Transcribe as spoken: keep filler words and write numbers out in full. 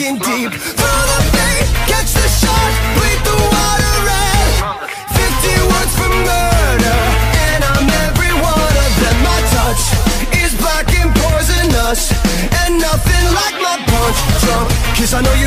sinking deep. Through the bait, catch the shark, bleed the water red. Fifty words for murder, and I'm every one of them. My touch is black and poisonous, and nothing like my punch. Drunk, 'cause I know